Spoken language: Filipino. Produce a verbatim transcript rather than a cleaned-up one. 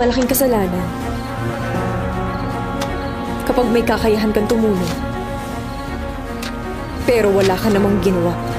Malaking kasalanan kapag may kakayahan kang tumulong pero wala ka namang ginawa.